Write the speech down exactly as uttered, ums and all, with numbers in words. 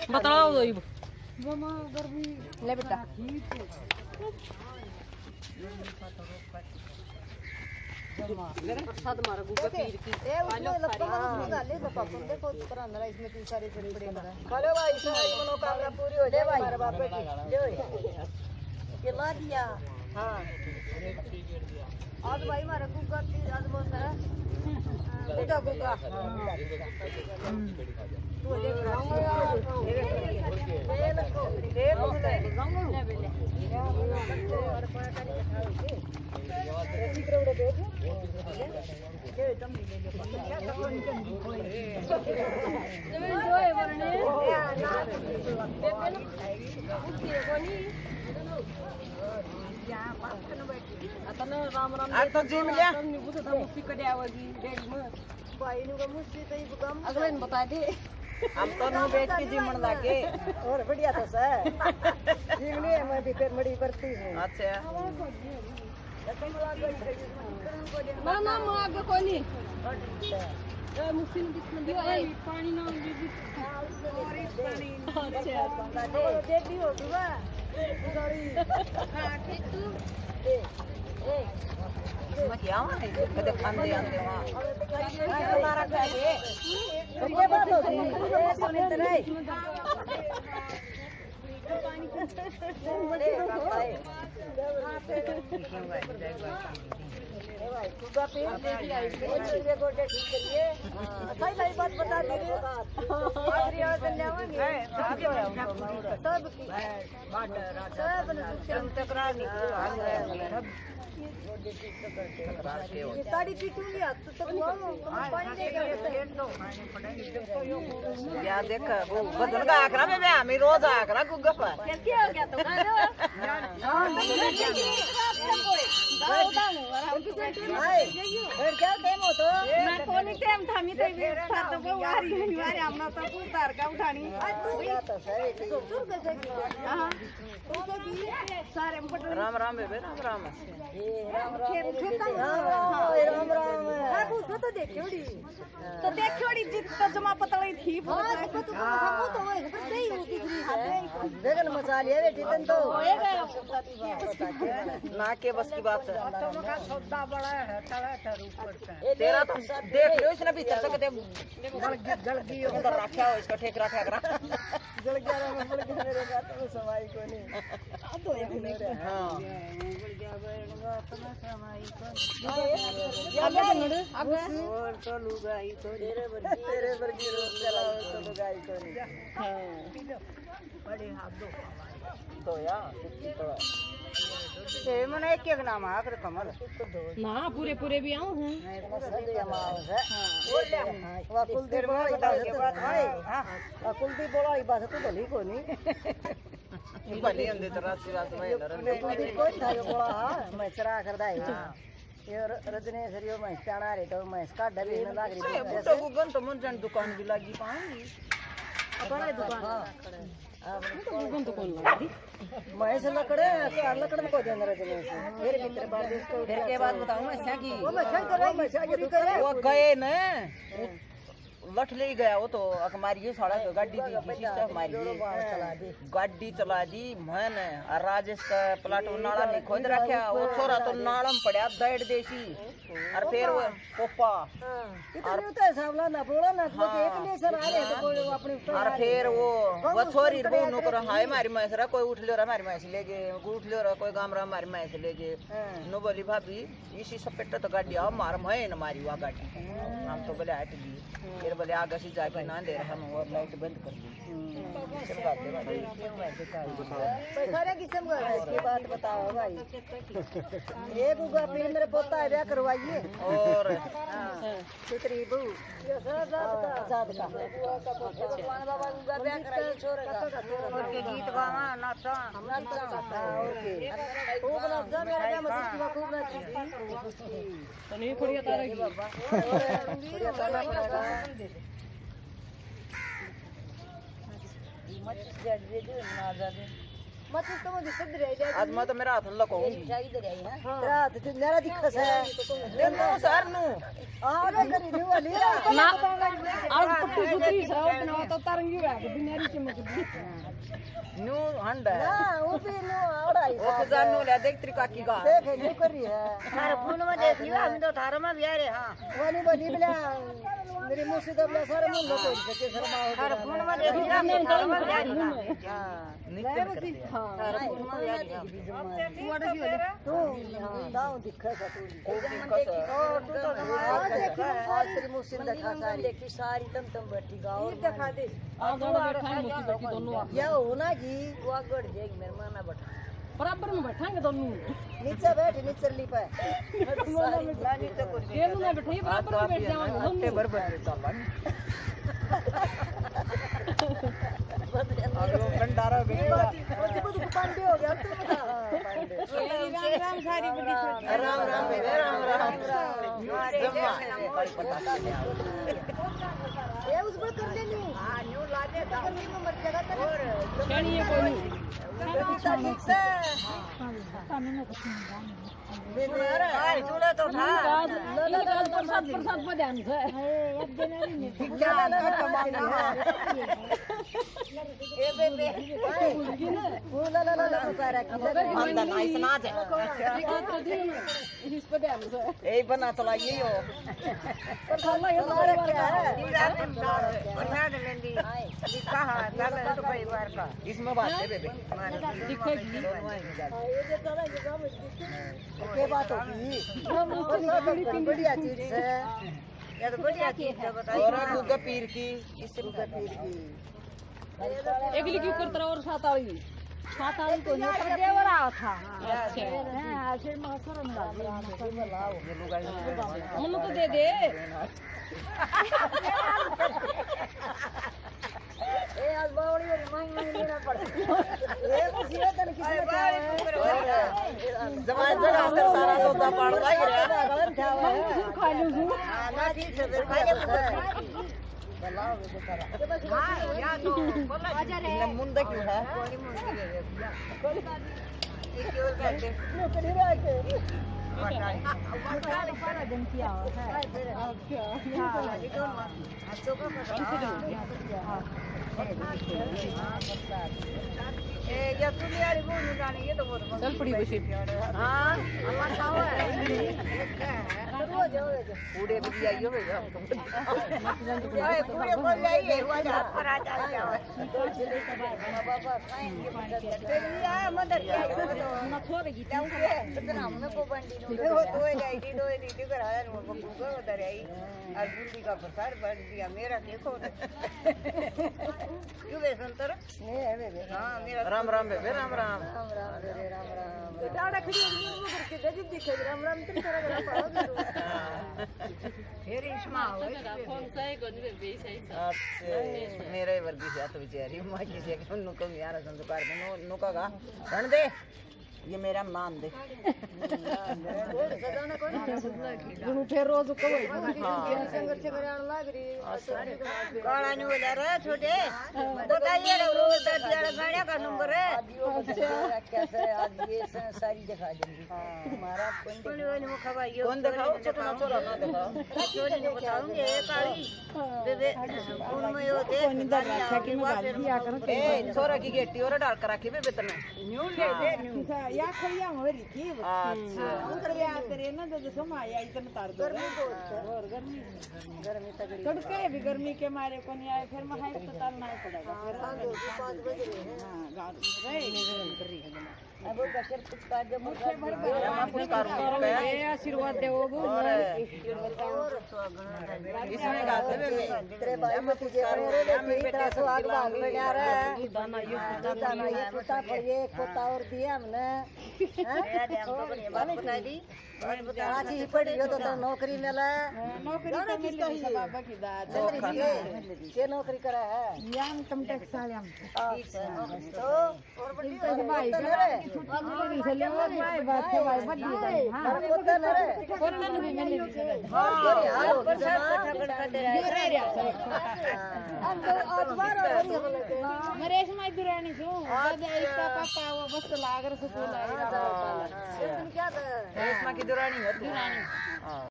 बताओ दो ले बेटा साथ मारा गुगा पीर की ए उसमें लगता है उसमें डाले तो पापा देखो पर अंदर इसमें तीन सारे चढ़े पड़े अंदर हेलो भाई सारी मनोकामना पूरी हो जाए हमारे बाप की ले ये ला दिया हां आज भाई हमारा गुगा पीर आज बहुत सारा बेटा गुगा तू देख रहा है दे लो ले राम राम आता जी मिल्या मुस्ती कड्यावगी डेडी में भाई नु का मुस्ती तो ये काम अगले ने बता दे हम तो नो बेच के जीवन लागे और बढ़िया तो सर जीवनी है मैं भी फिर मड़ी करती हूं अच्छा ना ना मैं आगे कोई नहीं ए मुस्ती ने किसने दिया ए पानी ना दीदी पानी अच्छा दे दी हो दुआ सॉरी हां ठीक तू ए ए मैं क्या हूं कदे खान दे आंदे वहां हमारा खाए ये बात होती है ये सुन इधर है पानी बड़े खाए भाई गुगा पे देखी आई ये गोटे ठीक करिए सही सही बात बता दीजिए आखिरी और धन्यवाद सब की सब हम तकरार नहीं ये साड़ी पीटूंगी तो तक वो पानी देगा या देख वो बदन का आकरा में मैं हमें रोज आकरा गुग्गा पर कैसे हो गया तो हां फिर क्या टाइम हो तो ना कोनी टाइम था मी तो साथ तो वारी वारी हमना तो उतार का उठानी तो सही सुर कैसे की हां कैसे की सारे राम राम बेबे राम राम ये राम राम राम राम हां वो तो देखियोड़ी तो देखियोड़ी जित तो जमा पतली थी हां तो तो हमको तो है पर सही होती थी देखन मसाले बेटी तन तो ना के बस की बात है का सौदा बड़ा है तड़ा तर ऊपर से तेरा तो देख लो इसने भीतर से कदे गल गई अंदर रखा हो इसका ठेक रखा करा गल गया मैं बोल के मेरे बात में समाई को नहीं अब तो एक मिनट हां अब और तो लुगाई तो तेरे पर तेरे पर गिरो चलाओ तो लुगाई तो नहीं हां बड़े हाथ दो तो यार ये मन एक एक नाम आकर कमल ना पूरे पूरे भी आऊं हूं नहीं तो सब जमाओ है बोल ले वो कुलदीप बोला के बात है हां कुलदीप बोला ई बात तो भली को नहीं भली अंदर तरह से बात में कुलदीप कोई था यो बोला हां मैं चरा करदा है ये रजने सरियो मैं चाणा रे तो मैं का डबे न लाग रही है तो गुगन तो मन जान दुकान भी लगी पाऊंगी अपना दुकान गुगन तो कौन लगी मैं से लकड़े लकड़न को देंगे रजने से फिर भीतर बार इसको फिर के बाद बताऊं मैं क्या की वो मैं क्या करें मैं क्या करे वो गए न लठ ले गया वो तो अकमारी साड़ा गाड़ी दी सिस्टम मारी गाड़ी चला दी मन और राजेश का प्लाट नाला नहीं खोद रखा वो छोरा तो नालम पड़ा दड़ देसी और फिर वो पोपा इतने तो सावला ना बोला ना तो एक ने सर आ रहे तो कोई अपने और फिर वो वो छोरी वो नौकर हाय मारी मैसरा कोई उठ लियो रा मारी मैस ले गए उठ लियो रा कोई गामरा मारी मैस ले गए नो बोली भाभी इसी सपेट तो गाड़ी आ मार मैं न मारी वो गाड़ी हम तो बोले हट गई फिर बोले आगे से जाके ना दे हम और लाइट बंद कर दी सारे किस्म का इसकी बात बताओ भाई ये गुगा पीर मेरे पोता है ब्याह करवाइए और चित्री बहू ये सादा आजाद का भगवान बाबा गुगा ब्याह कराइए छोरे का और के गीत गावा नाचा नाचा ओके खूब नाचा मेरा क्या मस्ती का खूब नाची तो नहीं खोड़िया तारा की खोड़िया तारा पड़ेगा मत जड़ दे ना जा दे मतलब तो मुझे सद रह जाए आज मैं तो मेरा हाथ लगाऊंगी इधर आई है तेरा हाथ तो मेरा दिखस है ले नो सर नु आगे करी नु वाली ना आज पट्टी सुतरी सा अपना तो तरंगी है बिनारी चमकदी नु हंड है ना वो भी नु आवड़ा ही ओ तो जानू ले देख तेरी काकी का देख नु करी है थारे फोन में देख लियो हम तो थारे में भी आ रहे हां वाली बड़ी बला मेरी मुंह से तो बला सारे मन लोग के शर्मा हो थारे फोन में देख लियो हम थारे में जा रही हां निकल करते हां थारे फोन में आ रही तू वाड़ी की वाली तू दाऊ दिखस तू दिखस ओ तू तो देख आज तेरी मुंह से देखा सारी देखी सारी तम तम बैठी गाओ दिखा दे आज बैठा है मुझे बैठी दोनों या होना जी वो आगड़ जाएगी मेरे माना बैठा बराबर में बैठाएंगे दोनों नीचे बैठ नीचे ली पे नीचे को ये में बैठे बराबर में बैठ जाओगे हफ्ते भर भर चल और वो भंडारा भी वो तो पांडे हो गया तू बता राम राम सारी बड़ी राम राम बे राम राम जम्मा ये उस पर कर लेनी हां न्यू ला दे करनी में मर जाएगा तो और खेलिए कोई नहीं ठीक से सामने में कुछ नहीं मेरे भाई चूल्हा तो था इनका प्रसाद प्रसाद में ध्यान से एक दिन नहीं क्या ना कमाना ए बे वो ला ला ला सारा की अंदर नाइस ना है इस पे ध्यान से ए बना चलाइए यो पर खाना ये तो बार का है बना लेंदी ये कहां चल तो परिवार का इसमें बात है बेबे दिखेगी ये जो चला ये काम के बात होगी हम उसकी बढ़िया चीज है ये तो बढ़िया चीज है बताइए और गुग्गा पीर की इससे गुग्गा पीर की एक लिखी ऊपर तरह और सात आली सात आली को नहीं पर देवरा था अच्छा हां आखिर में असर में लाओ मन तो दे दे ए आज बावड़ी और मांग मांग लेना पड़ता ये किसी तन किसी का जमा जगह से सारा सौदा पड़ रहा है खा लो जू ना जी से खा ले बलाओ बेचारा हां या तो बोला इन्हें मुंडा क्यों है कोई मुंडी ले ये क्यों करते नौकरी रखे पटाई पटाई दिन किया है अच्छा हां ये तो अच्छो का ए या तुम यार वो निकाले ये तो बहुत चल पड़ी बसी हां हमारा खाओ है रोज जाओ पूरे भी आइयो बेटा ओए पूरे बोल जाइए वो जा पर आ जाओ बाबा खाएंगे तेरी आ मदद ना छोड़ेगी जाऊं के इतना हमने को बंडी नो वो तो है डी दो डी डी करा नो बबू को उधर आई और बुल्ली का प्रसाद बढ़ दिया मेरा देखो क्यों वे संतर नहीं है वे हां मेरा राम राम बेबे राम राम राम राम रे राम राम डाड़ा खड़ी वो करके दे दी दिखे राम राम तेरी तरह पड़ो फिर इसमा हो कौन सा है कौन बे सही अच्छा मेरे वर्गी से तो बेचारी मां की से नु को यार संस्कार नो नु का रण दे ये मेरा मान दे गुरु फिर रोज कब संघर्ष कराने लग रही काला नु ले रे छोटे बताइए रोज दस हजार गाड़ियां का नंबर है अच्छा कैसे आज ये सारी दिखा देंगे हमारा पंडित ने मुखवाइयो कौन दिखाओ छोटा छोरा ना दिखाओ छोटे ने बताऊंगे काली बेबे उनमें होते ए छोरा की गेटी और डाल कर रखी बेबे तने न्यू ले दे न्यू या खड़िया होरी थी अच्छा उधर भी आते रहे ना तो समय आई इतना तार दो गर्मी को और गर्मी गर्मी तगड़ी तड़के भी गर्मी के मारे को नहीं आए फिर मैं अस्पताल नहीं पड़ेगा फिर पाँच बज रहे हैं हां गाड़ी रही कर रही है अब वो बशर कुछ काट दे मुझे भर मैं कुछ करूंगा ए आशीर्वाद दे वो और और इसमें गाते बेबे तेरे भाई में तुझे रे रे तेरा सुहाग भाग में आ रहा है दाना ये दाना ये पोता पड़िए एक पोता और दिया हमने हैं बात बता दी आज ही पड़ी हो तो नौकरी मिला नौकरी तो मिल गई सब बाबा की दाद के नौकरी करा है याम कम टैक्स वाले हम ठीक है तो और बड़ी भाई छुट्टी से ले वो भाई बात है भाई बड़ी हां पोता न रे पोता भी मिले हां यार पर सब कथा कर कर रहा है अब तो आज बार नरेश माई दुरानी छु दादा इसका पापा वो बस लागर से बोला क्या रेशमा की दुरानी है दुरानी।